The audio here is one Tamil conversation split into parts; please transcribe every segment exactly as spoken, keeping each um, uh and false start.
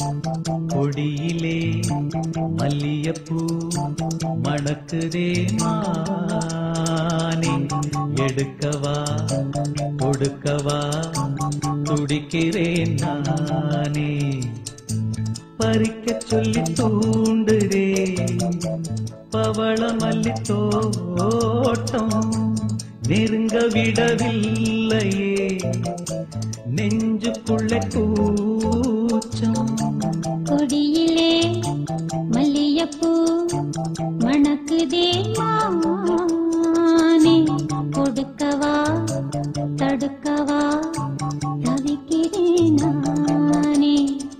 கொடியிலே மல்லியப்பூ மணக்குதே மானே, எடுக்கவா கொடுக்கவா துடிக்கிறேன் நானே. பறிக்க சொல்லி தூண்டுதே பவள மல்லி தோட்டம், நெருங்க விடவில்லையே நெஞ்சுக்குள்ள கூச்சம். கொடியிலே மல்லியப்பூ மணக்குதே மானே, கொடுக்கவா தடுக்கவா தவிக்கிறேன் நானே.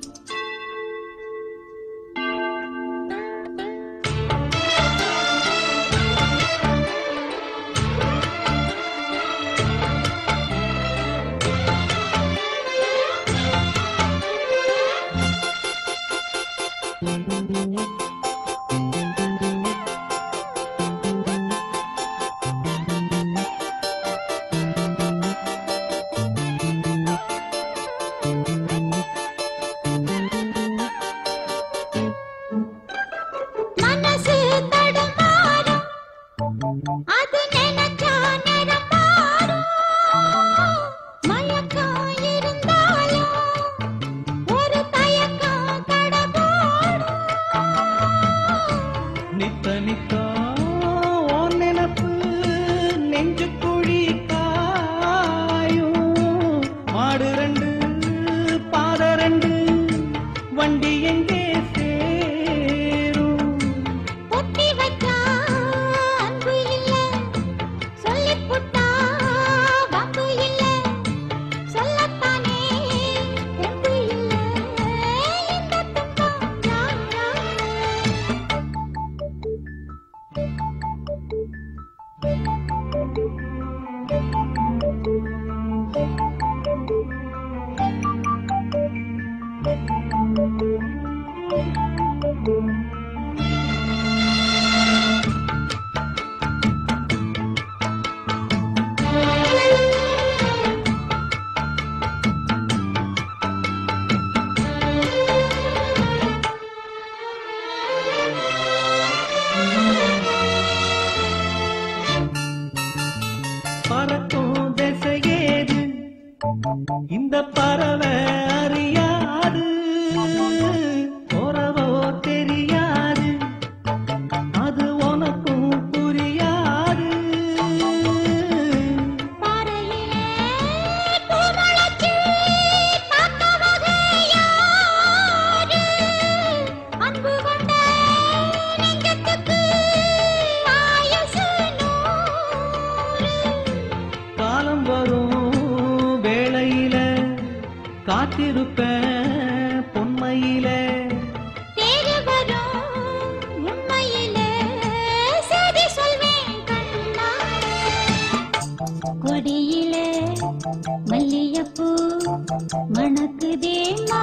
கொடியிலே மல்லியப்பூ மணக்குதே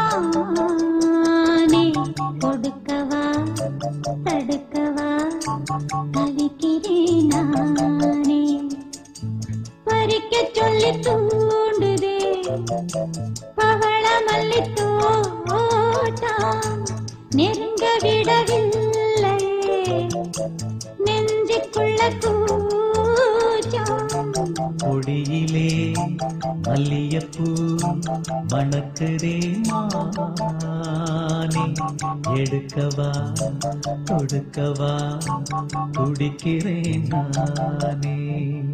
மானே, கொடுக்கவா தடுக்கவா தவிக்கிறேன் நானே. பறிக்க சொல்லி தூண்டுதே பவள மல்லி தோட்டம், நெருங்க விடவில்லையே நெஞ்சுக்குள்ள கூச்சம். கொடியிலே மல்லியப்பூ மணக்குதே மானே, எடுக்கவா கொடுக்கவா துடிக்கிறேன் நானே.